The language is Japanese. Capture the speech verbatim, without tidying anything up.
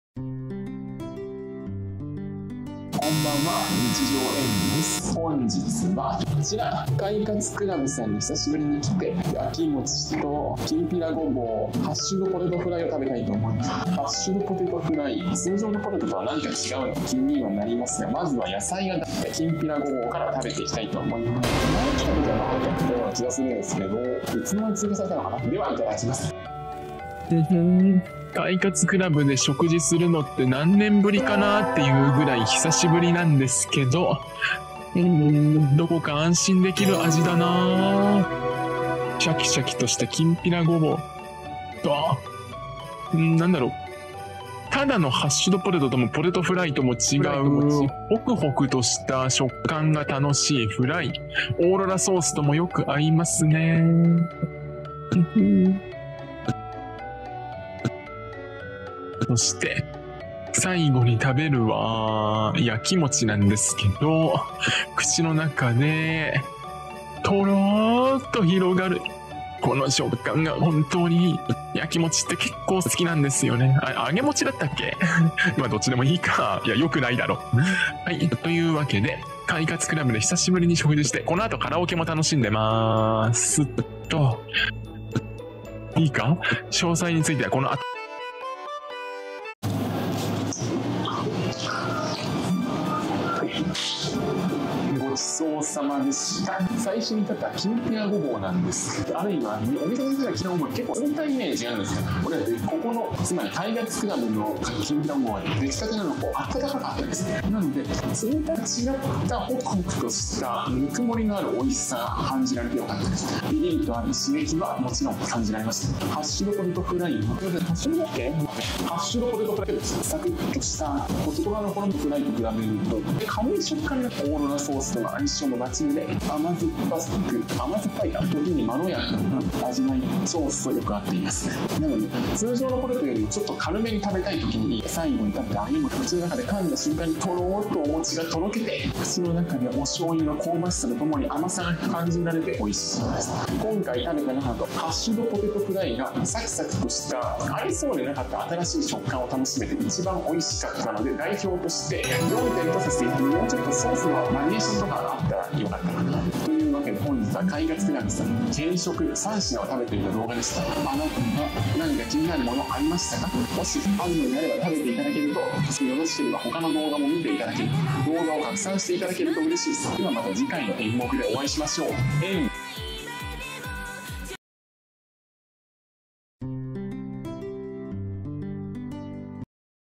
こんばんは、日常演技です。本日はこちら、快活クラブさんに久しぶりに来て、焼き餅ときんぴらごぼう、ハッシュドポテトフライを食べたいと思います。ハッシュドポテトフライ、通常のポテトとは何か違うの気にはなりますが、まずは野菜が出てきんぴらごぼうから食べていきたいと思います。前来た時はなかったような気がするんですけど、いつの間に追加されたのかな。では、いただきます。快活クラブで食事するのって何年ぶりかなっていうぐらい久しぶりなんですけど、うーん、どこか安心できる味だな。シャキシャキとしたきんぴらごぼうと、うんなんだろう、ただのハッシュドポテトともポテトフライとも違うホクホクとした食感が楽しいフライ、オーロラソースともよく合いますね。そして最後に食べるは焼き餅なんですけど、口の中でとろーっと広がるこの食感が本当にいい。焼き餅って結構好きなんですよね。あ、揚げ餅だったっけまあどっちでもいいか。いや、よくないだろ。はい。というわけで、快活クラブで久しぶりに食事して、この後カラオケも楽しんでまーす。と、いいか？詳細についてはこの後。ごちそうさまでした。最初に立ったきんぴらごぼうなんですけど、あるいはお店で出たきんぴらごぼう結構冷たいイメージがあるんですよ。これはここのつまり快活クラブのきんぴらごぼうは出来たてなのこう温かかったんですね。なので冷たく違ったホクホクとしたぬくもりのある美味しさが感じられてよかったです。ビリッとある刺激はもちろん感じられました。ハッシュドポテトフライはこれでハッシュドだっけ？ハッシュドポテトフライです。サクッとした外側のこのフライと比べると軽い食感がオーロラソースとの相性もバッチリで、甘酸っぱく甘酸っぱい時にまろやかな味わいソースとよく合っています。なので通常のポテトよりもちょっと軽めに食べたい時に最後に食べた揚げ餅、口の中で噛んだ瞬間にとろーっとお餅がとろけて、口の中でお醤油の香ばしさとともに甘さが感じられて美味しいです。今回食べた中だとハッシュドポテトフライがサクサクとしたありそうでなかった新しい食感を楽しめて一番美味しかったので、代表としてよんてんごさせていて、もうちょっとソースのバリエーションとかがあったらよかったかなというわけで、本日は快活クラブさんの軽食さん品を食べていた動画でした。あなたが何か気になるものありましたか？もしあるのであれば食べていただけると、よろしければ他の動画も見ていただける、動画を拡散していただけると嬉しいです。ではまた次回の演目でお会いしましょう。演